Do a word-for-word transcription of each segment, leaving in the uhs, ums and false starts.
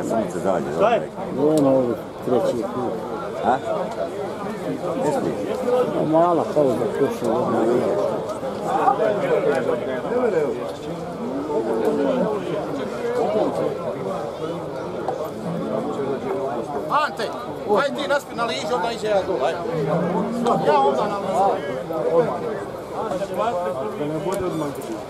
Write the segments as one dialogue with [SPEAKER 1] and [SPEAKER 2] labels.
[SPEAKER 1] sunce zađe.
[SPEAKER 2] Šta je?
[SPEAKER 3] Nema ovdje treći put.
[SPEAKER 1] A? Jesi?
[SPEAKER 3] Mala pauza kuća.
[SPEAKER 2] Ante, aj ti naspi na liđu, onda iđe ja dole. Ja onda na liđu.
[SPEAKER 3] Da ne bude odmah.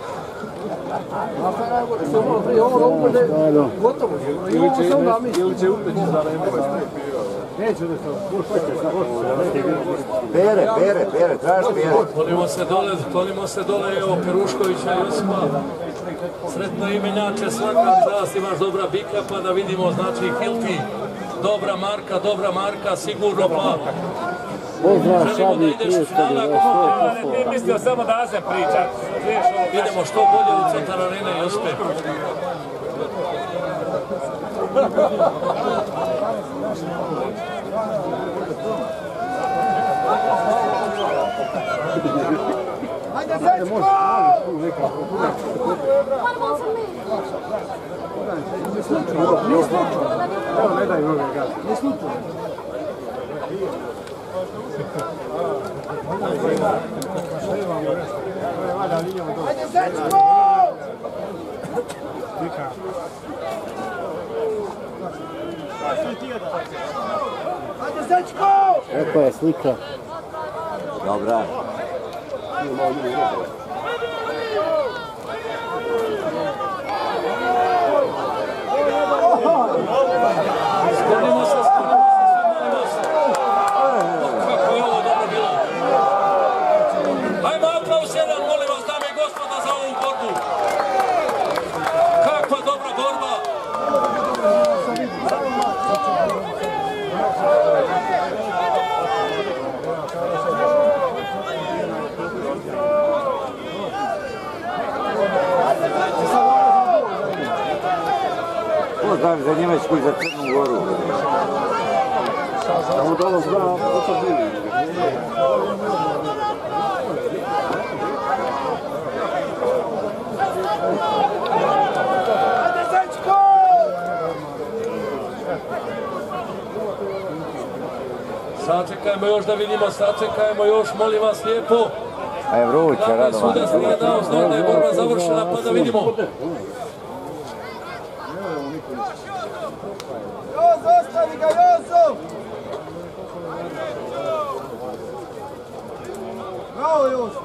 [SPEAKER 4] Gotovo je. Ili će upeći za nema.
[SPEAKER 3] Neću da se
[SPEAKER 1] Pere, pere, pere, traži pere.
[SPEAKER 5] Tonimo se dole, tonimo se dole, evo Peruškovića i Josipa. Sretno imenjače, svaka čast, imaš dobra bika, pa da vidimo, znači, Hilti. Dobra marka, dobra marka, sigurno pa.
[SPEAKER 3] Pozdrav
[SPEAKER 5] Želimo da
[SPEAKER 3] Šabi,
[SPEAKER 5] ideš u finale, ako mogu.
[SPEAKER 6] Ti mislio samo da se priča.
[SPEAKER 5] Idemo što bolje u centar arene, Jospe.
[SPEAKER 2] Ajde, Zečko!
[SPEAKER 3] Evo, ne daj noge gaz. Ne slučaj.
[SPEAKER 2] Ajde, Zečko! Ajde, Zečko!
[SPEAKER 3] Eto je slika.
[SPEAKER 1] Dobra.
[SPEAKER 5] Sklonimo se, sklonimo se, sklonimo se. Kako je ovo dobro bilo. Ajmo aplauz jedan, molim vas, dame i gospoda, za ovu borbu. Kakva dobra borba.
[SPEAKER 1] Pozdrav za Njemačku i za Crnu Goru.
[SPEAKER 3] Samo da ovo zna, ovo to bili.
[SPEAKER 2] Ajde, Zečko!
[SPEAKER 5] Sačekajmo još da vidimo, sačekajmo još, molim vas lijepo.
[SPEAKER 1] A je vruće,
[SPEAKER 5] Dakle,
[SPEAKER 1] Radovan.
[SPEAKER 5] sudac nije dao znak da je borba završena, pa da vidimo.
[SPEAKER 2] Jozo, ostavi ga, Jozo! Bravo, Jozo!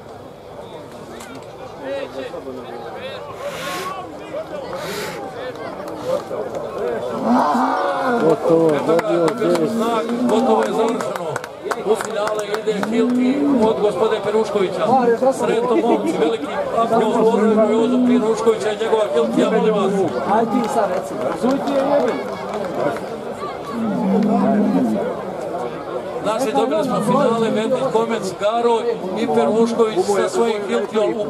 [SPEAKER 3] Gotovo, dobio
[SPEAKER 5] Dobili smo znak, gotovo je završeno. U finale ide Hilti od gospode Peruškovića. Sretno momci, veliki aplauz pozdravimo Jozu Peruškovića i njegova Hiltija, molim vas.
[SPEAKER 4] Ajde ti sad reci. Zujti je jebin.
[SPEAKER 5] Znači, dobili smo finale, Vednik, Komec, Garo i Perušković sa svojim Hiltijom u